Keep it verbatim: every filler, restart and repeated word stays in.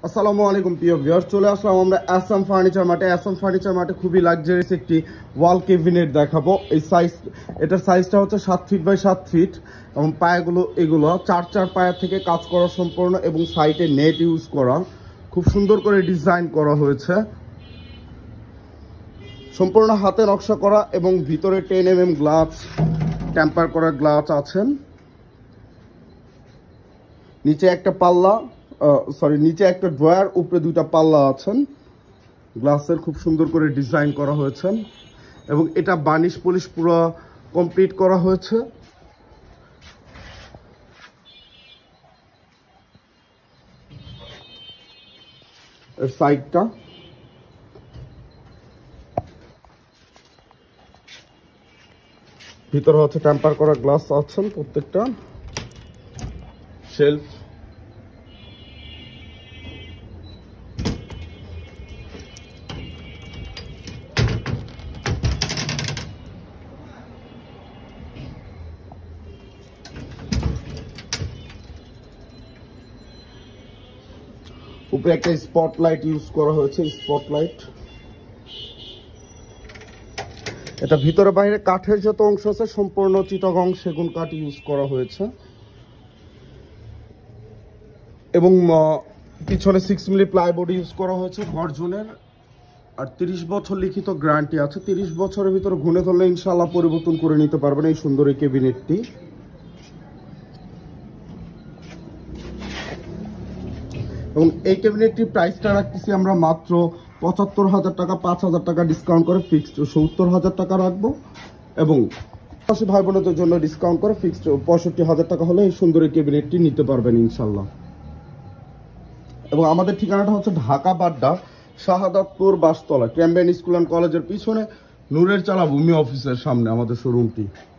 আসসালামু আলাইকুম প্রিয় ভিউয়ার্স, চলে আসলাম আমরা এস এম ফার্নিচার মার্টে। এস এম ফার্নিচার মার্টে খুবই লাক্সারিয়াস একটি ওয়াল ক্যাবিনেট দেখাবো। এই সাইজ, এটার সাইজটা হচ্ছে সাত ফিট বাই সাত ফিট এবং পায়াগুলো এগুলো চার চার পায়া থেকে কাজ করা সম্পূর্ণ এবং সাইডে নেট ইউজ করা, খুব সুন্দর করে ডিজাইন করা হয়েছে, সম্পূর্ণ হাতে নকশা করা এবং ভিতরে ten M M glass, temper করা গ্লাস আছেন। নিচে একটা পাল্লা, সরি নিচে একটা ড্রয়ার, উপরে দুইটা পাল্লা আছেন। গ্লাসের খুব সুন্দর করে ডিজাইন করা হয়েছে এবং এটা বার্নিশ পলিশ পুরো কমপ্লিট করা হয়েছে। এর সাইডটা ভিতরে হচ্ছে টেম্পার করা গ্লাস আছেন প্রত্যেকটা। শেলফ, উপরে একটা স্পটলাইট ইউজ করা হয়েছে। স্পটলাইট, এটা ভিতরে বাইরে কাঠের যত অংশ আছে সম্পূর্ণ চিটাগং সেগুন কাঠ ইউজ করা হয়েছে এবং পিছনে সিক্স মিলি প্লাইবোর্ড ইউজ করা হয়েছে গর্জনের। আর তিরিশ বছর লিখিত গ্যারান্টি আছে। তিরিশ বছরের ভিতরে ঘুরে ধরলে ইনশাল্লাহ পরিবর্তন করে নিতে পারবেন এই সুন্দর এই ক্যাবিনেটটি। এবং এই ক্যাবিনেটটির প্রাইসটা রাখতেছি আমরা মাত্র পঁচাত্তর হাজার টাকা, পাঁচ হাজার টাকা ডিসকাউন্ট করে ফিক্সড সত্তর হাজার টাকা রাখবো এবং পাশে ভাই বোনদের জন্য ডিসকাউন্ট করে ফিক্সড পঁয়ষট্টি হাজার টাকা হলে এই সুন্দর এই ক্যাবিনেটটি নিতে পারবেন ইনশাল্লাহ। এবং আমাদের ঠিকানাটা হচ্ছে Dhaka Badda Shahadatpur Bashtola, Cambrian school and কলেজের পিছনে নূরের চালা ভূমি অফিসের সামনে আমাদের শোরুমটি।